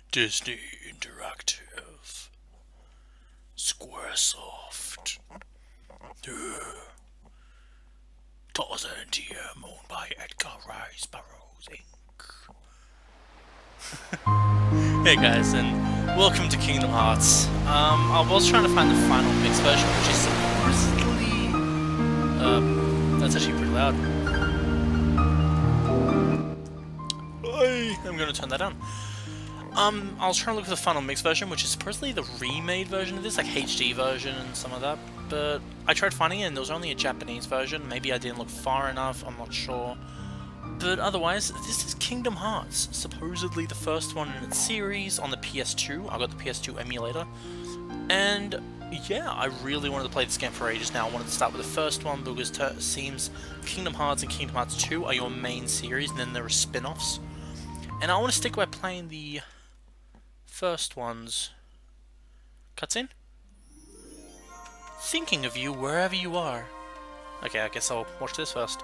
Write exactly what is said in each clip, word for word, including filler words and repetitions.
Disney Interactive. Squaresoft. Uh, Tarzan T M owned by Edgar Rice Burroughs Incorporated. Hey guys, and welcome to Kingdom Hearts. Um, I was trying to find the final mix version, which is supposedly... Uh, that's actually pretty loud. I'm gonna turn that down. Um, I was trying to look for the final mix version, which is supposedly the remade version of this, like H D version and some of that, but I tried finding it and there was only a Japanese version. Maybe I didn't look far enough, I'm not sure. But otherwise, this is Kingdom Hearts, supposedly the first one in its series on the P S two. I got the P S two emulator, and yeah, I really wanted to play this game for ages now. I wanted to start with the first one because it seems Kingdom Hearts and Kingdom Hearts two are your main series, and then there are spin-offs. And I want to stick by playing the first one's cutscene. Thinking of you wherever you are. Okay, I guess I'll watch this first.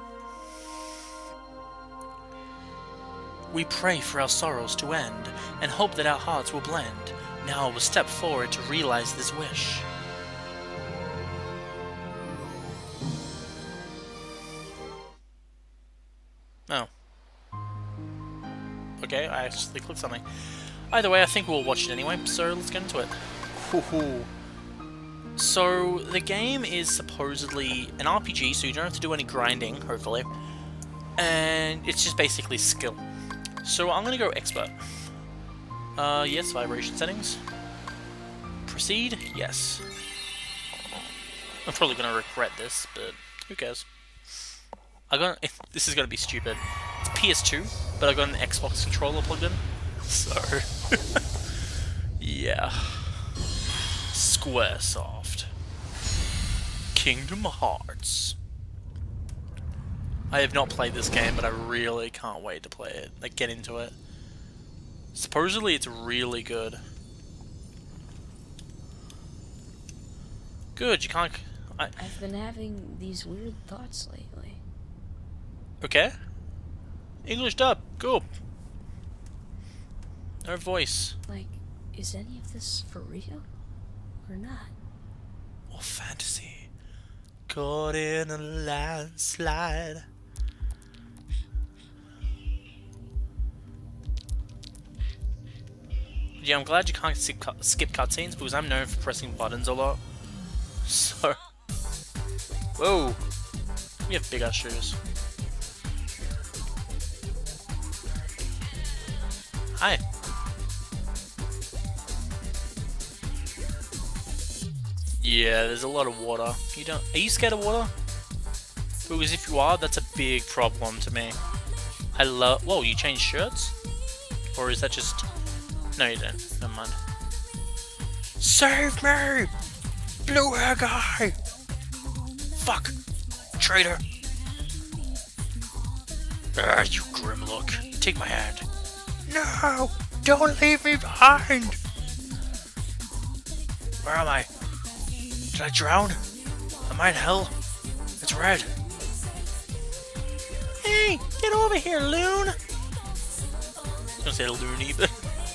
We pray for our sorrows to end, and hope that our hearts will blend. Now we'll step forward to realize this wish. Oh. Okay, I actually clicked something. Either way, I think we'll watch it anyway, so let's get into it. Woohoo. So, the game is supposedly an R P G, so you don't have to do any grinding, hopefully. And it's just basically skill. So I'm gonna go expert. Uh, yes, vibration settings. Proceed, yes. I'm probably gonna regret this, but who cares? I got this is gonna be stupid. It's P S two, but I got an Xbox controller plugged in, so yeah. Squaresoft. Kingdom Hearts. I have not played this game, but I really can't wait to play it. Like, get into it. Supposedly, it's really good. Good. You can't. I... I've been having these weird thoughts lately. Okay. English dub. Cool. No voice. Like, is any of this for real? Or not? Or fantasy. Caught in a landslide. Yeah, I'm glad you can't skip, cut skip cutscenes because I'm known for pressing buttons a lot. So... Whoa! We have big ass shoes. Hi. Yeah, there's a lot of water. You don't... Are you scared of water? Because if you are, that's a big problem to me. I love... Whoa, you changed shirts? Or is that just... No, you didn't. Never mind. Save me! Blue hair guy! Fuck! Traitor! Ah, you grim look. Take my hand. No! Don't leave me behind! Where am I? Did I drown? Am I in hell? It's red. Hey! Get over here, loon! I was gonna say loony, but...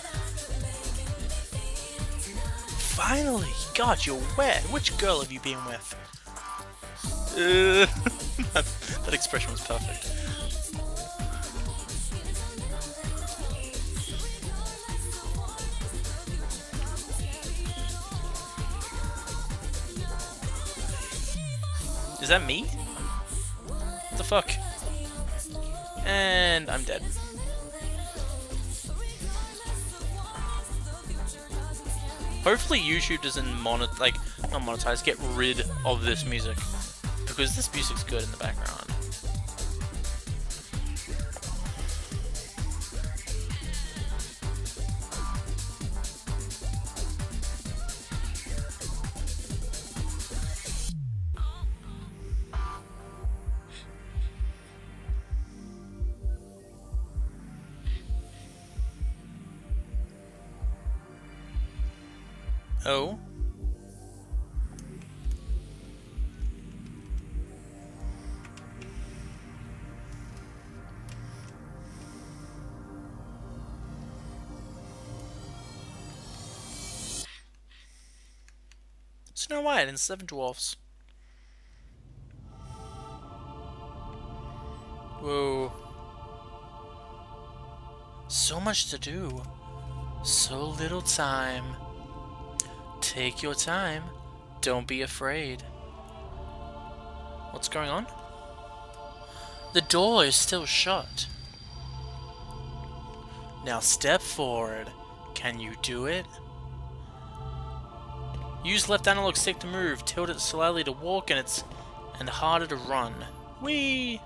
Finally! God, you're wet! Which girl have you been with? Uh, that, that expression was perfect. Is that me? What the fuck? And I'm dead. Hopefully YouTube doesn't monet like not monetize, get rid of this music. Because this music's good in the background. Oh. Snow White and Seven Dwarfs. Whoa. So much to do. So little time. Take your time. Don't be afraid. What's going on? The door is still shut. Now step forward. Can you do it? Use left analog stick to move, tilt it slightly to walk, and it's and harder to run. Whee!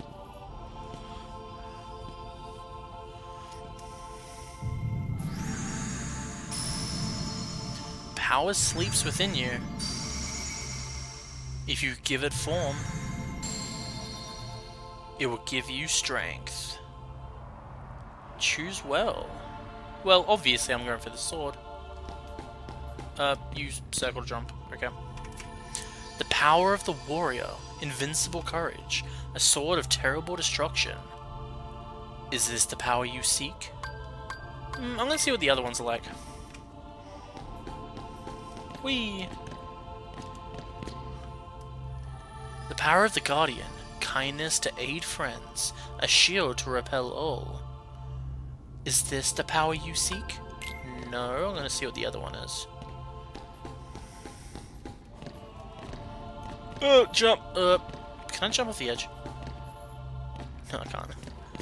Power sleeps within you. If you give it form, it will give you strength. Choose well. Well, obviously I'm going for the sword. Uh, use circle jump. Okay. The power of the warrior. Invincible courage. A sword of terrible destruction. Is this the power you seek? Mm, I'm gonna see what the other ones are like. Whee! The power of the guardian. Kindness to aid friends. A shield to repel all. Is this the power you seek? No, I'm gonna see what the other one is. Oh, jump! Uh, can I jump off the edge? No, I can't.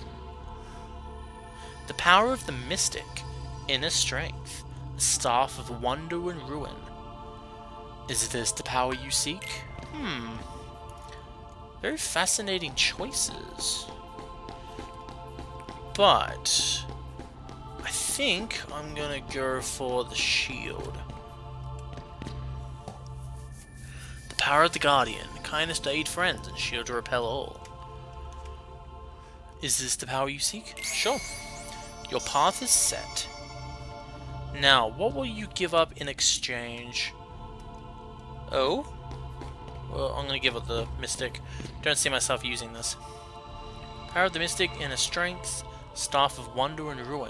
The power of the mystic. Inner strength. A staff of wonder and ruin. Is this the power you seek? Hmm. Very fascinating choices. But I think I'm gonna go for the shield. The power of the guardian. Kindness to aid friends and shield to repel all. Is this the power you seek? Sure. Your path is set. Now, what will you give up in exchange? Oh? Well, I'm gonna give up the Mystic. Don't see myself using this. Power of the Mystic, Inner Strength, Staff of Wonder and Ruin.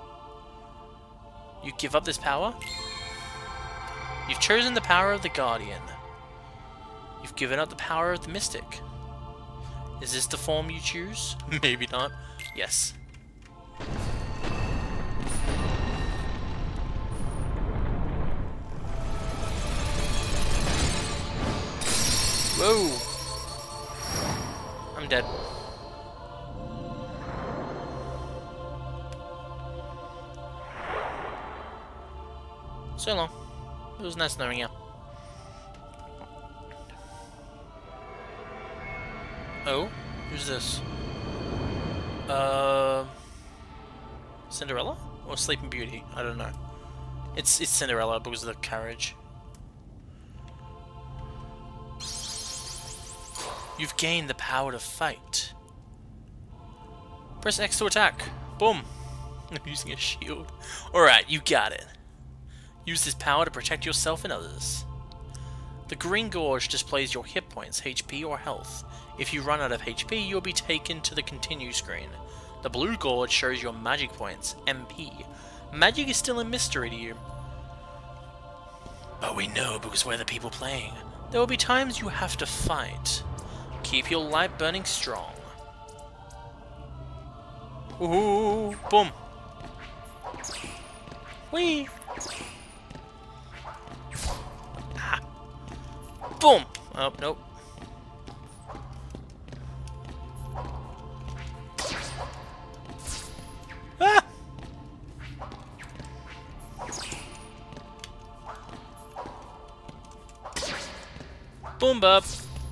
You give up this power? You've chosen the power of the Guardian. You've given up the power of the Mystic. Is this the form you choose? Maybe not. Yes. Whoa! I'm dead. So long. It was nice knowing you. Oh? Who's this? Uh... Cinderella? Or Sleeping Beauty? I don't know. It's, it's Cinderella because of the carriage. You've gained the power to fight. Press X to attack. Boom. I'm using a shield. Alright, you got it. Use this power to protect yourself and others. The green gauge displays your hit points, H P or health. If you run out of H P, you'll be taken to the continue screen. The blue gauge shows your magic points, M P. Magic is still a mystery to you. But we know because we're the people playing. There will be times you have to fight. Keep your light burning strong. Ooh, boom. Whee! Ah. Boom! Oh, nope. Ah! Boom bub.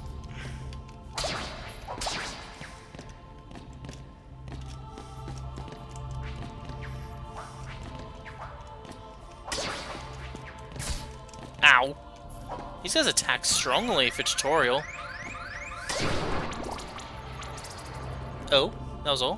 Ow. He says attack strongly for tutorial. Oh, that was all.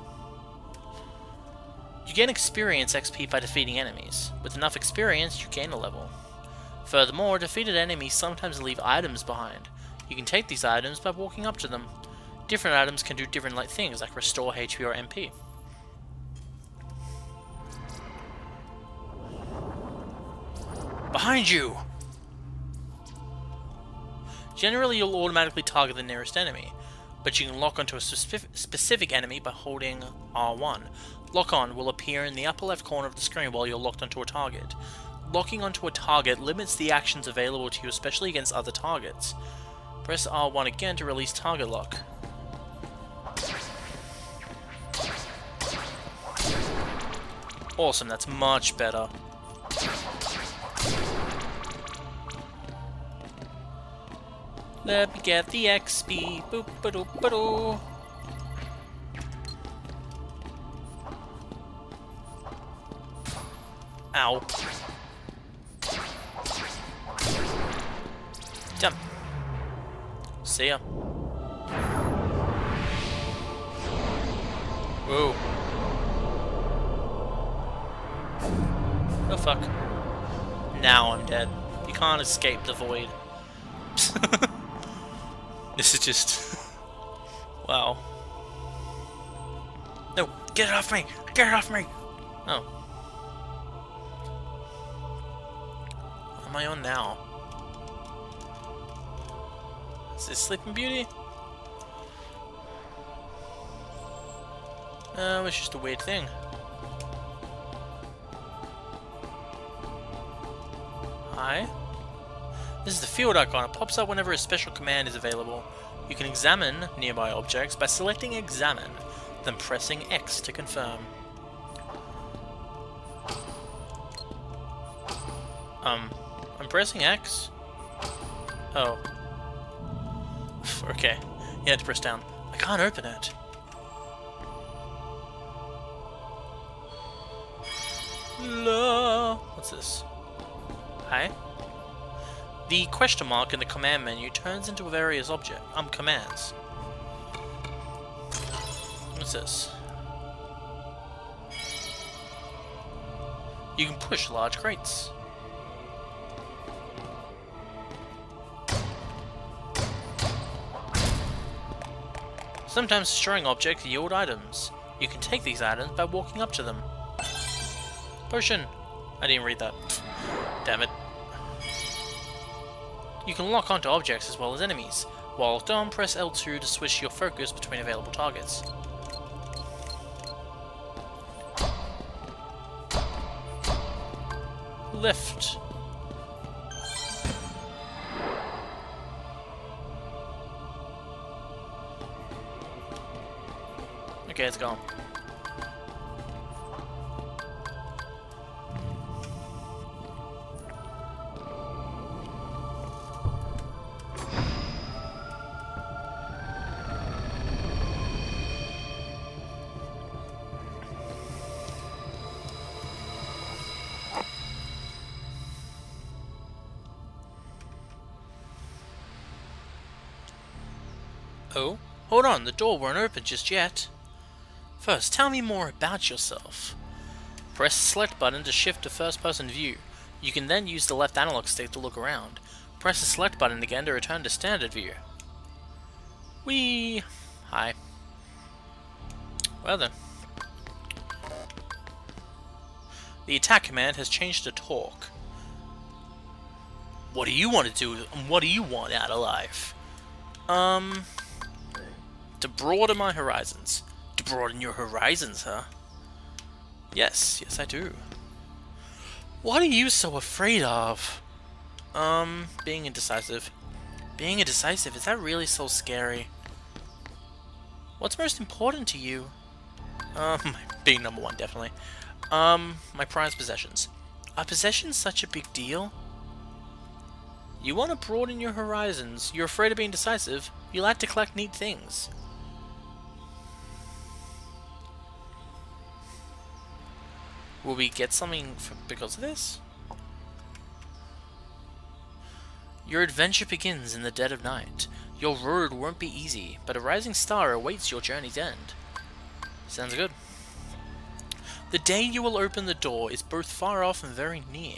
You gain experience X P by defeating enemies. With enough experience, you gain a level. Furthermore, defeated enemies sometimes leave items behind. You can take these items by walking up to them. Different items can do different like things, like restore H P or M P. Behind you! Generally, you'll automatically target the nearest enemy, but you can lock onto a specific, specific enemy by holding R one. Lock on will appear in the upper left corner of the screen while you're locked onto a target. Locking onto a target limits the actions available to you, especially against other targets. Press R one again to release target lock. Awesome, that's much better. Let me get the X P. Boop ba doop ba doo. Ow. Jump. See ya. Whoa. Oh fuck. Now I'm dead. You can't escape the void. This is just... wow. No! Get it off me! Get it off me! Oh. What am I on now? Is this Sleeping Beauty? Oh, it's just a weird thing. Hi? This is the field icon. It pops up whenever a special command is available. You can examine nearby objects by selecting Examine, then pressing X to confirm. Um, I'm pressing X? Oh. Okay. You had to press down. I can't open it. La. What's this? Hi? The question mark in the command menu turns into various object um commands. What's this? You can push large crates. Sometimes destroying objects yield items. You can take these items by walking up to them. Potion! I didn't read that. Damn it. You can lock onto objects as well as enemies. While locked on, press L two to switch your focus between available targets. Lift. Okay, it's gone. Oh, hold on, the door won't open just yet. First, tell me more about yourself. Press the select button to shift to first person view. You can then use the left analog stick to look around. Press the select button again to return to standard view. Whee! Hi. Well then. The attack command has changed to talk. What do you want to do, and what do you want out of life? Um... To broaden my horizons. To broaden your horizons, huh? Yes, yes I do. What are you so afraid of? Um, being indecisive. Being indecisive, is that really so scary? What's most important to you? Um, being number one, definitely. Um, my prized possessions. Are possessions such a big deal? You want to broaden your horizons. You're afraid of being decisive. You like to collect neat things. Will we get something for, because of this? Your adventure begins in the dead of night. Your road won't be easy, but a rising star awaits your journey's end. Sounds good. The day you will open the door is both far off and very near.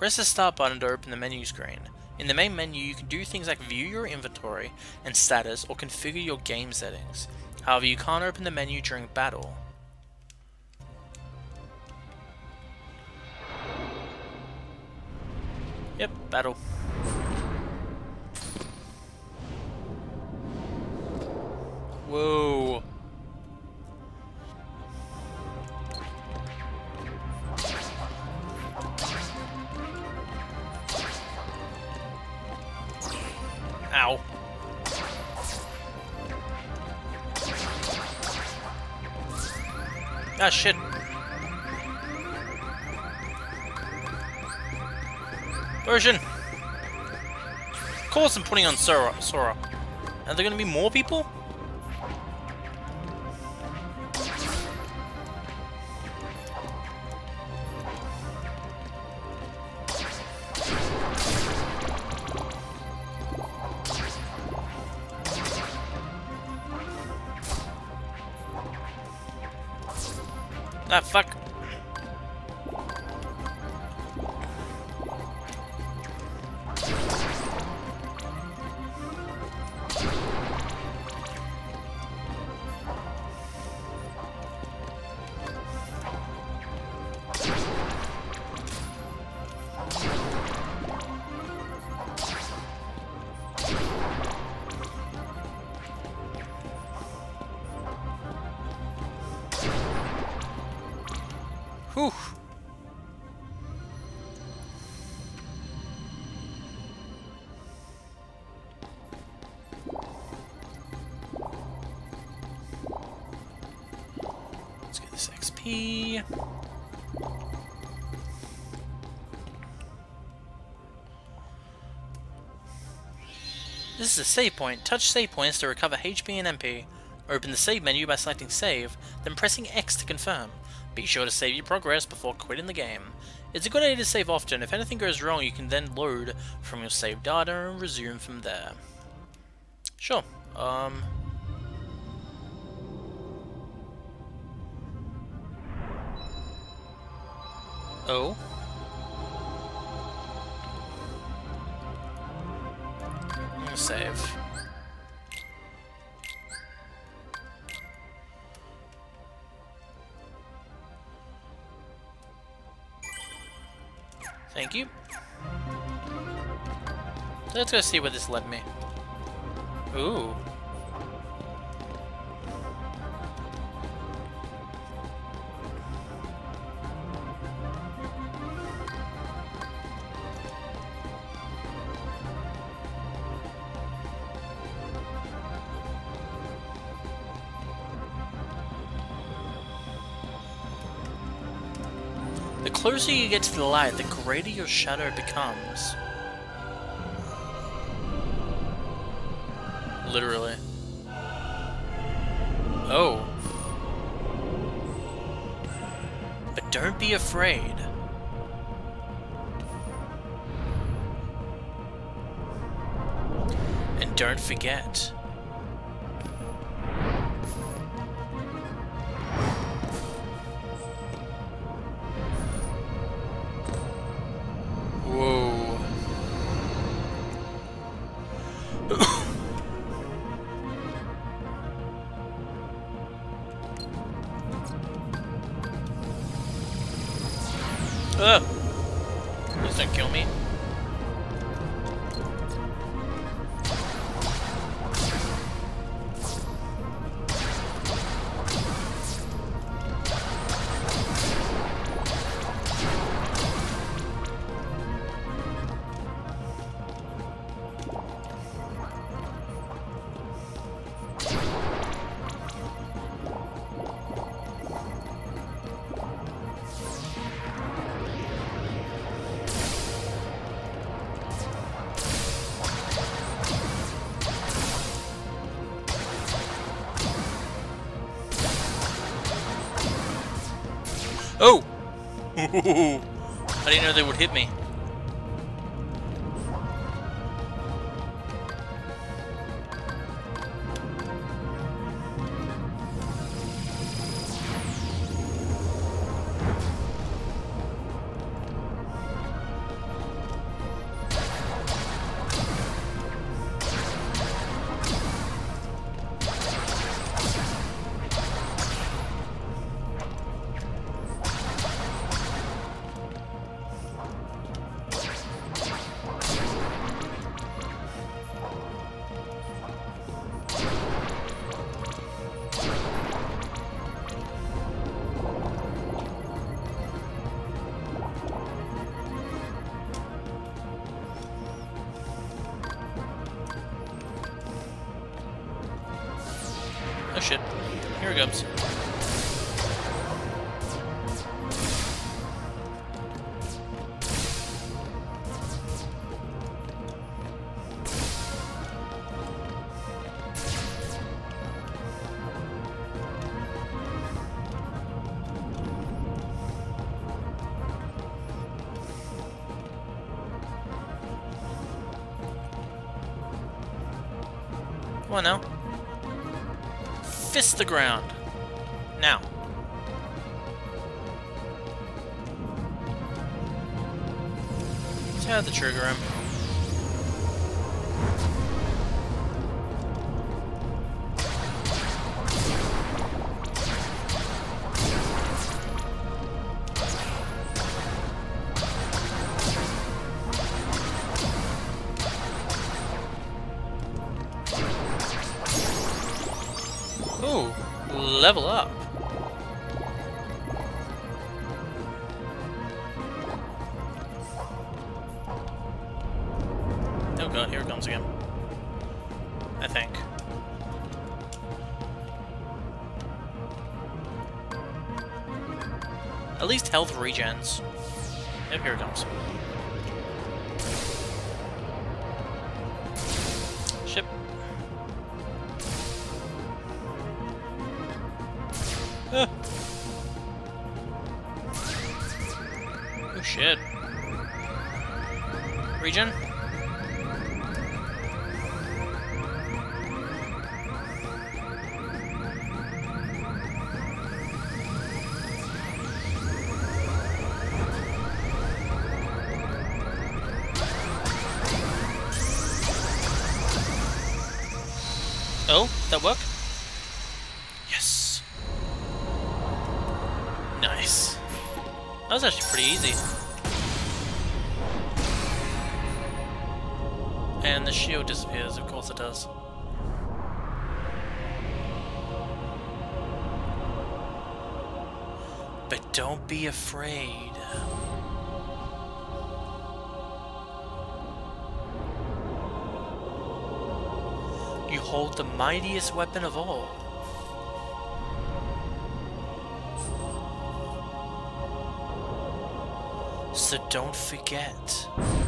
Press the start button to open the menu screen. In the main menu, you can do things like view your inventory and status or configure your game settings. However, you can't open the menu during battle. Yep, battle. Whoa. Ow. Ah, shit. Version. Of course I'm putting on Sora. Sora. Are there gonna be more people? Ah, fuck. Whew. Let's get this X P. This is a save point. Touch save points to recover H P and M P. Open the save menu by selecting save, then pressing X to confirm. Be sure to save your progress before quitting the game. It's a good idea to save often. If anything goes wrong, you can then load from your saved data and resume from there. Sure. Um... Oh? I'm gonna save. Thank you. Let's go see where this led me. Ooh. The closer you get to the light, the greater your shadow becomes. Literally. Oh. But don't be afraid. And don't forget. Ugh! Please don't kill me. Oh! I didn't know they would hit me. Oh shit. Here it comes. Come on now. Fist the ground. Now. Let's have the trigger him. Ooh, level up. Oh god, here it comes again. I think. At least health regens. Yep, here it comes. Ship. Ah. Oh shit. Regen? Oh, did that work? Yes. Nice. That was actually pretty easy. And the shield disappears, of course it does. But don't be afraid. You hold the mightiest weapon of all. So don't forget.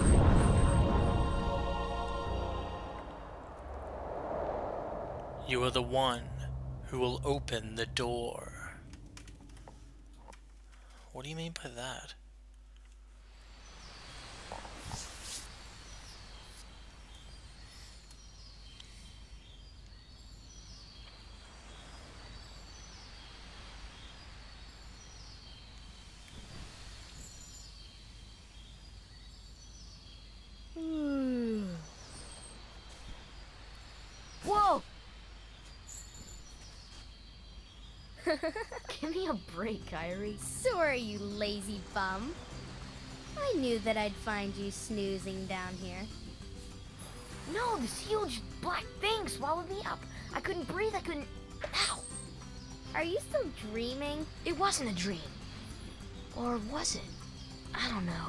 You are the one who will open the door. What do you mean by that? Whoa! Give me a break, Kyrie. Sora, you lazy bum. I knew that I'd find you snoozing down here. No, this huge black thing swallowed me up. I couldn't breathe, I couldn't... Ow! Are you still dreaming? It wasn't a dream. Or was it? I don't know.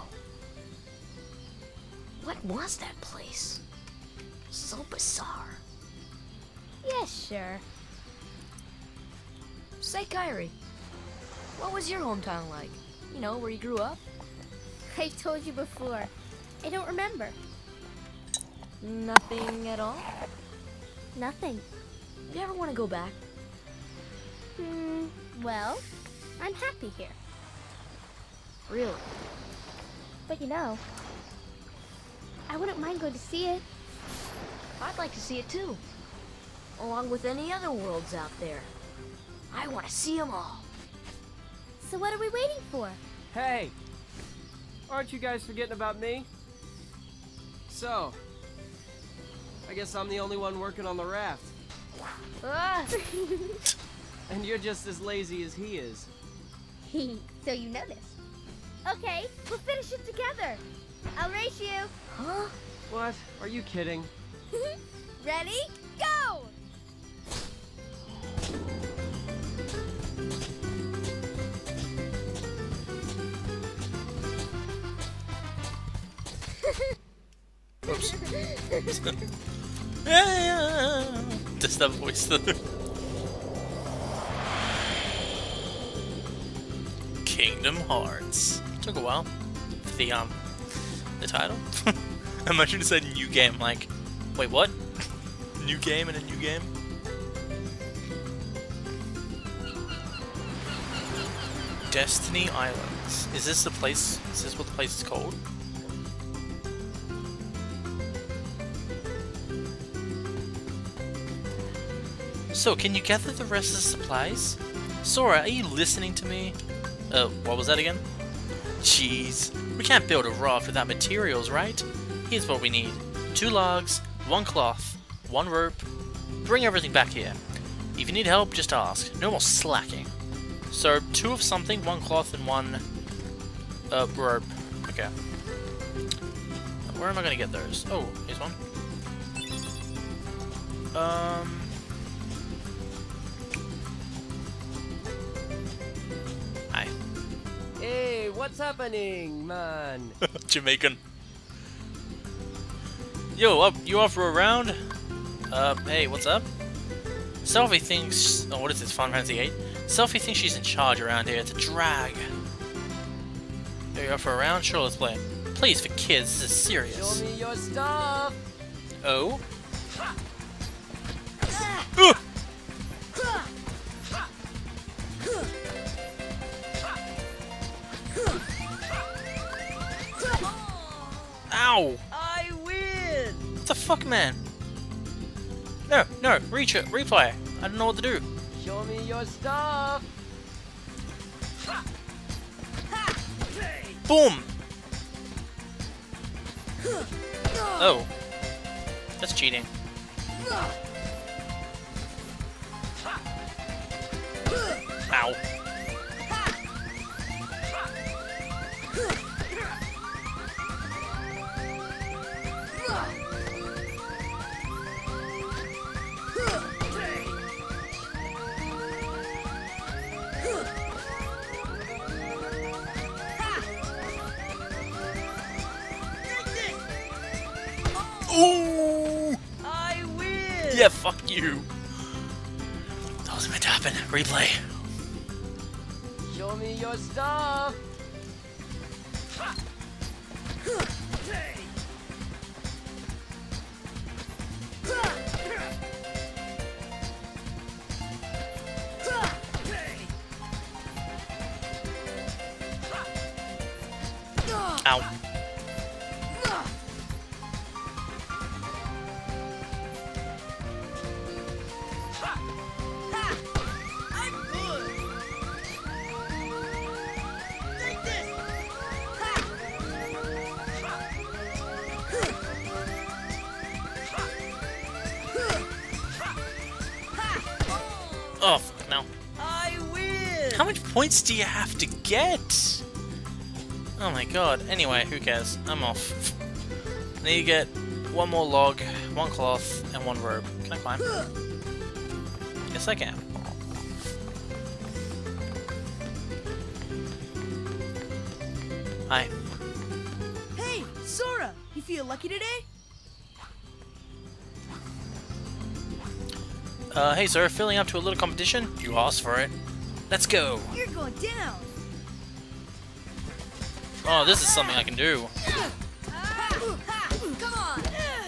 What was that place? So bizarre. Yeah, sure. Say, Kyrie, what was your hometown like? You know, where you grew up? I've told you before. I don't remember. Nothing at all? Nothing. You ever want to go back? Hmm, well, I'm happy here. Really? But you know, I wouldn't mind going to see it. I'd like to see it too. Along with any other worlds out there. I want to see them all. So what are we waiting for? Hey! Aren't you guys forgetting about me? So, I guess I'm the only one working on the raft. Ah. And you're just as lazy as he is. So you know this. Okay, we'll finish it together. I'll race you. Huh? What? Are you kidding? Ready? Go! Oops. Yeah, just that voice though. Kingudamu Hātsu. Took a while for the um the title. Imagine it said new game. Like, wait, what? New game and a new game? Destiny Islands. Is this the place? Is this what the place is called? So, can you gather the rest of the supplies? Sora, are you listening to me? Uh, what was that again? Jeez. We can't build a raft without materials, right? Here's what we need. Two logs, one cloth, one rope. Bring everything back here. If you need help, just ask. No more slacking. So, two of something, one cloth, and one uh, rope. Okay. Where am I gonna get those? Oh, here's one. Um... Hi. Hey, what's happening, man? Jamaican. Yo, up, you off for a round? Uh, hey, what's up? Selfie thinks... Oh, what is this, Final Fantasy eight? Selfie thinks she's in charge around here. It's a drag. Are you up for a round? Sure, let's play. Please, for kids, this is serious. Show me your stuff. Oh? Ugh! Ow! I win. What the fuck, man? No, no, reach it, replay. I don't know what to do. Show me your stuff. Boom! Oh. That's cheating. Ow. Ooh! I win. Yeah, fuck you. That wasn't meant to happen. Replay. Show me your stuff. Ow. Oh, fuck no. I win. How much points do you have to get? Oh my god. Anyway, who cares? I'm off. Now you get one more log, one cloth, and one rope. Can I climb? Yes, I can. Hi. Hey, Sora! You feel lucky today? Uh, hey sir, filling up to a little competition? You asked for it. Let's go! You're going down! Oh, this is something I can do. Come on!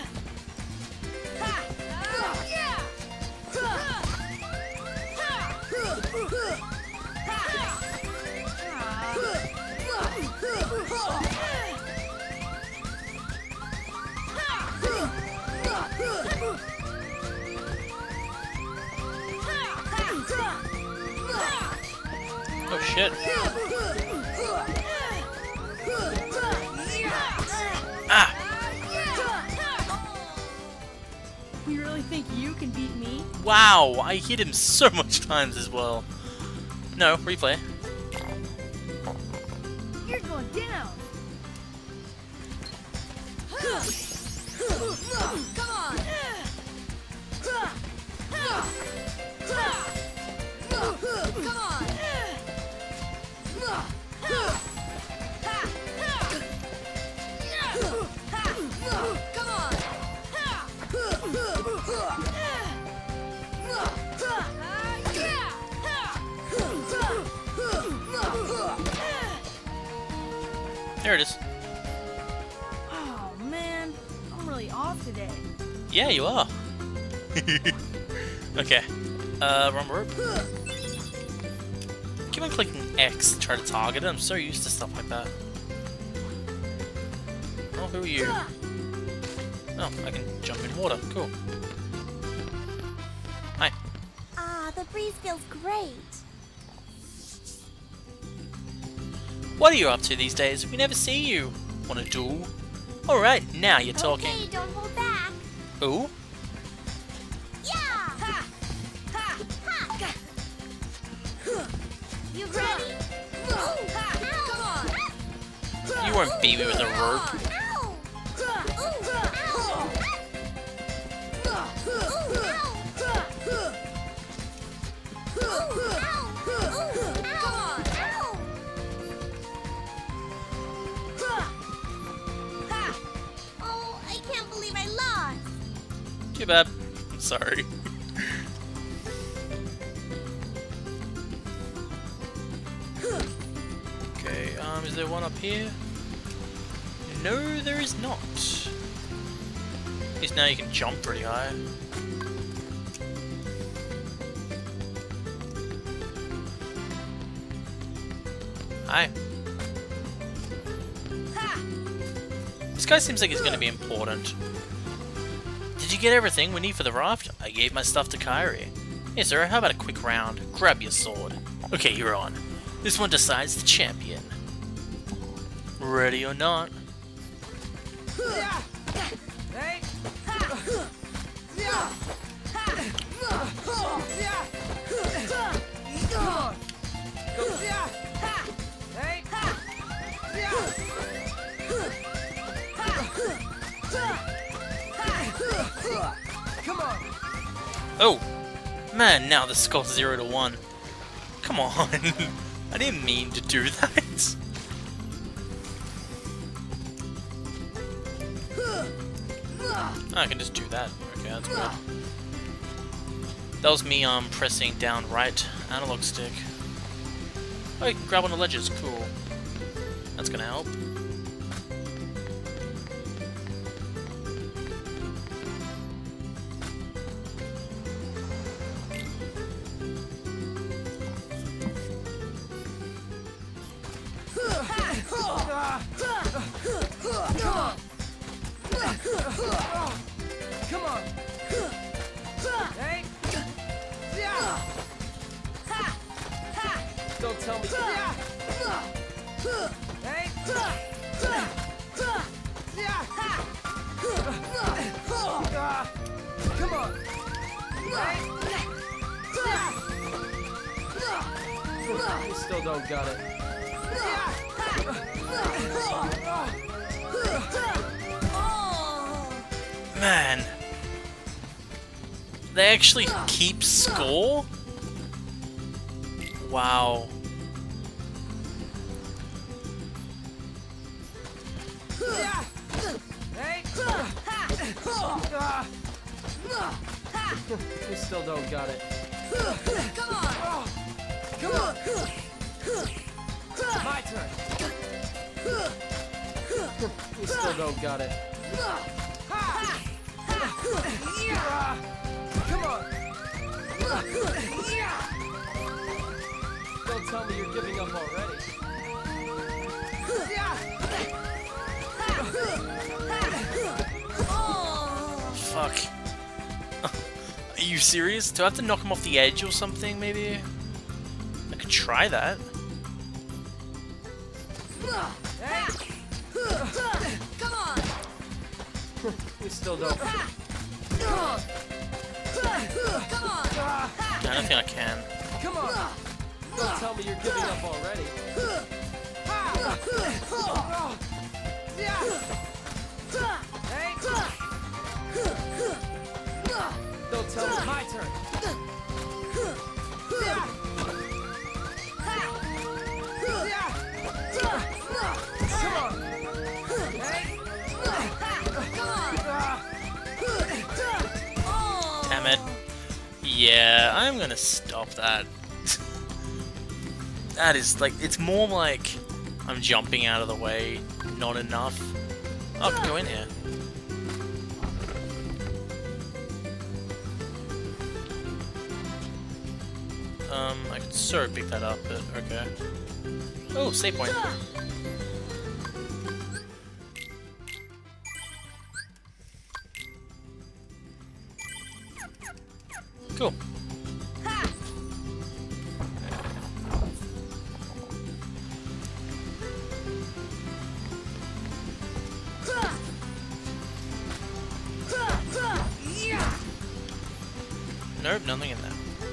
Oh shit. Ah! You really think you can beat me? Wow, I hit him so much times as well. No, replay. You're going down! Come on! Come on! Come on! Here it is. Oh man, I'm really off today. Yeah, you are. Okay. Uh, wrong rope. Keep on clicking X to try to target it. I'm so used to stuff like that. Oh, who are you? Oh, I can jump in water. Cool. Hi. Ah, the breeze feels great. What are you up to these days? We never see you. Want a duel? Alright, now you're talking. Okay, don't hold back. Ooh? Yeah! Ha! Ha! Ha! You ready? Ooh, ha! Come on! You won't beat me with a rope. Ow! Ooh, ow! Oh, I can't believe I lost. Too bad. I'm sorry. Okay, um, is there one up here? No, there is not. At least now you can jump pretty high. Hi. This guy seems like he's going to be important. Did you get everything we need for the raft? I gave my stuff to Kairi. Hey sir, how about a quick round? Grab your sword. Okay, you're on. This one decides the champion. Ready or not. Hey! Hey! Come on! Oh! Man, now the score's zero to one. Come on. I didn't mean to do that. Oh, I can just do that. Okay, that's good. That was me um pressing down right analog stick. Oh, you can grab on the ledges. Cool. That's gonna help. Come on! Hey! Don't tell me. Hey! Come on! Hey! You still don't got it. Man. They actually keep score? Wow. Hey! You still don't got it. Come on! Come on! My turn! You still don't got it. Come on! Don't tell me you're giving up already. Fuck. Are you serious? Do I have to knock him off the edge or something, maybe? I could try that. Hey! Come on! You still don't. Come on! Come on! I don't think I can. Come on! Don't tell me you're giving up already. Hey! Don't tell me my turn. Come on! Hey! Damn it. Yeah, I'm gonna stop that. That is like, it's more like I'm jumping out of the way, not enough. Oh, I can go in here. Um, I could sort of pick that up, but okay. Oh, save point. Cool. Nope, nothing in there.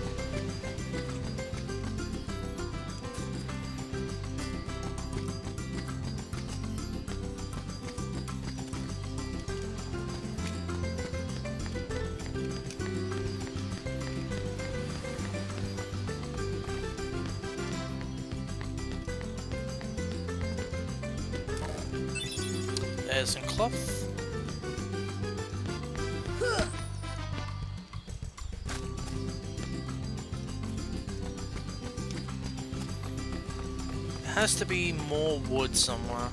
There's some cloth. There has to be more wood somewhere.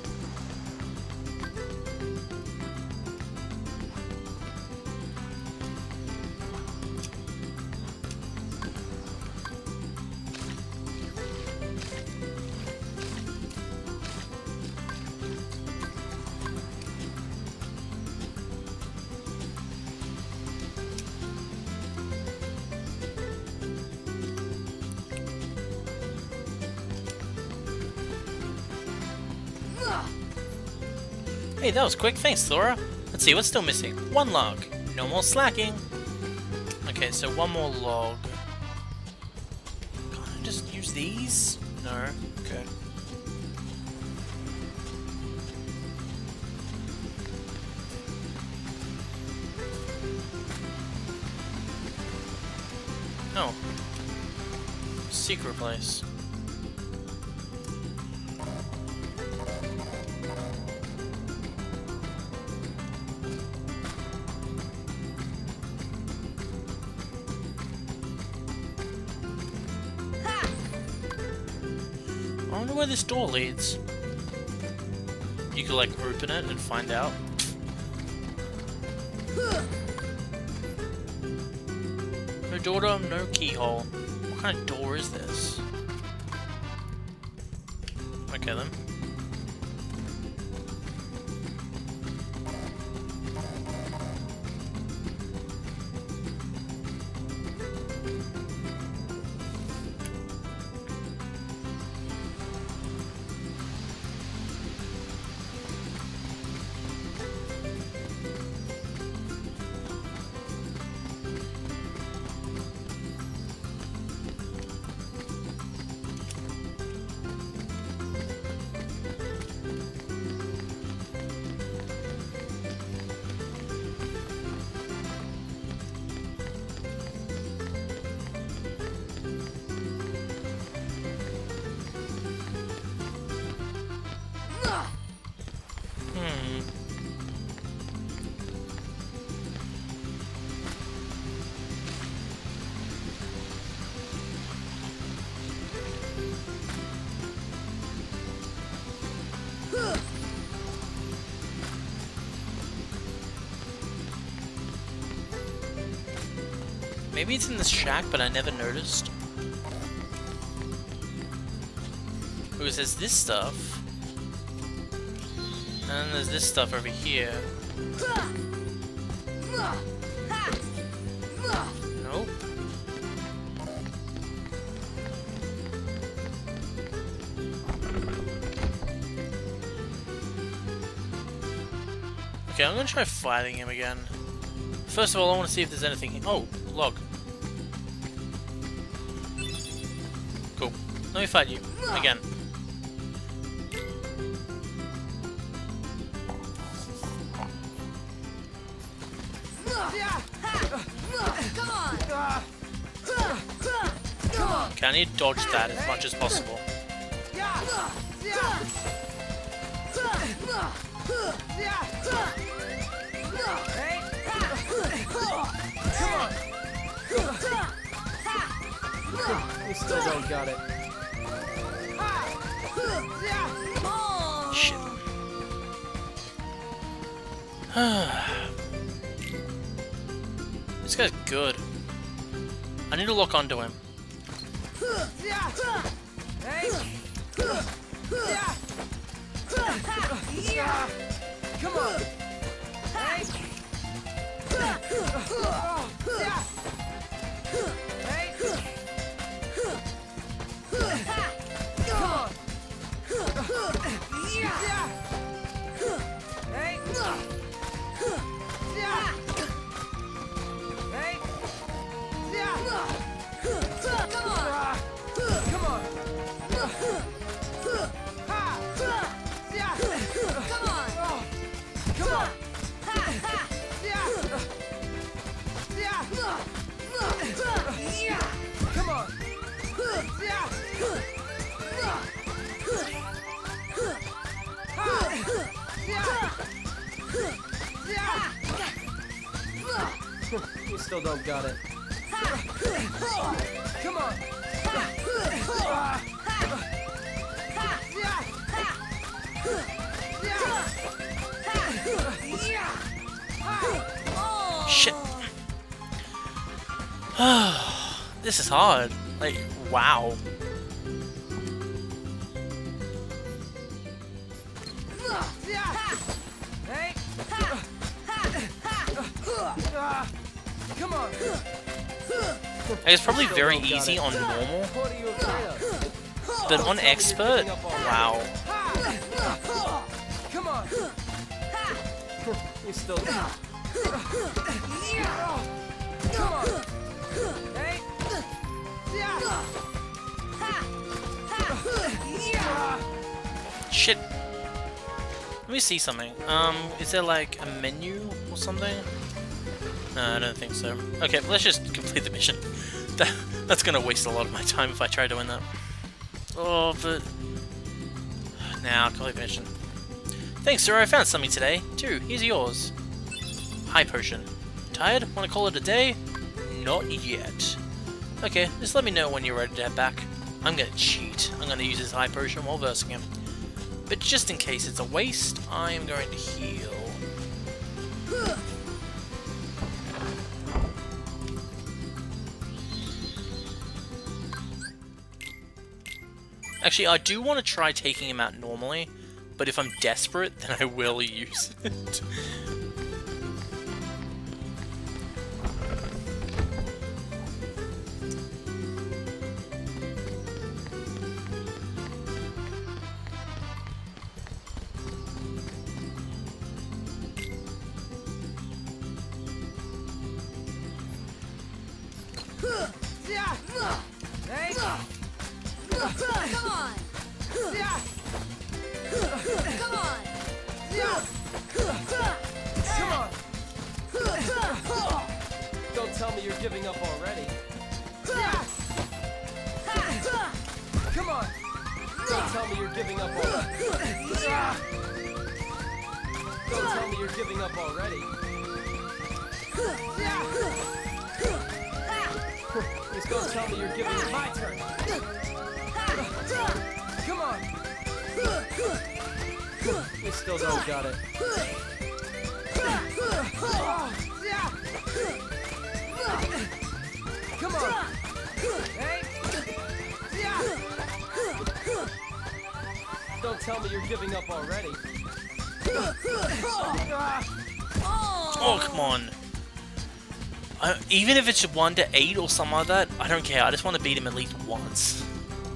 Hey, that was quick. Thanks, Sora. Let's see, what's still missing? One log. No more slacking. Okay, so one more log. Can't I just use these? No. Okay. Oh. Secret place. I wonder where this door leads. You could like open it and find out. No door, no keyhole. What kind of door is this? Okay then. Maybe it's in this shack, but I never noticed. Because there's this stuff. And then there's this stuff over here. Nope. Okay, I'm gonna try fighting him again. First of all, I want to see if there's anything. Oh, log. Cool. Let me fight you again. Okay, I need to dodge that as much as possible. You still don't got it. This guy's good. I need to lock onto him. Come on! You still don't got it. Come on! Shit. This is hard. Like, wow. Come on! It's probably very easy on normal, What are you afraid of? but on expert, wow. Come on! You still Come on! Hey! Shit. Let me see something. Um, is there like a menu or something? No, I don't think so. Okay, let's just complete the mission. That, that's gonna waste a lot of my time if I try doing that. Oh, but... Now, complete the mission. Thanks, sir, I found something today. Too, here's yours. High potion. Tired? Wanna call it a day? Not yet. Okay, just let me know when you're ready to head back. I'm gonna cheat. I'm gonna use this high potion while versing him. But just in case it's a waste, I am going to heal. Actually, I do want to try taking him out normally, but if I'm desperate, then I will use it. Come on! Come on! Come on! Don't tell me you're giving up already. Come on! Don't tell me you're giving up already. Don't tell me you're giving up already. Please don't tell me you're giving up. My turn. Come on! You still don't got it. Come on! Hey! Don't tell me you're giving up already. Oh, come on. I, even if it's one to eight or something like that, I don't care. I just want to beat him at least once.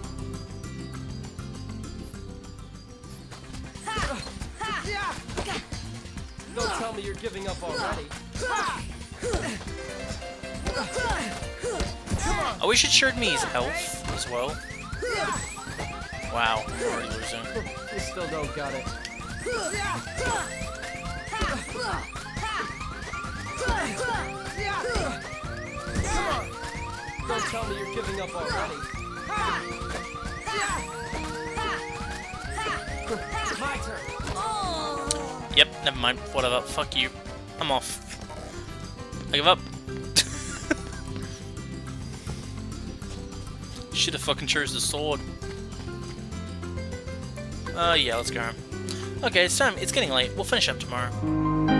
Don't tell me you're giving up already. I wish it showed me his health as well. Wow, I'm already losing. You still don't got it. Come on! Don't tell me you're giving up already. My turn. Yep, never mind. Whatever. Fuck you. I'm off. I give up. Should have fucking chose the sword. Uh, yeah, let's go. Okay, it's time. It's getting late. We'll finish up tomorrow.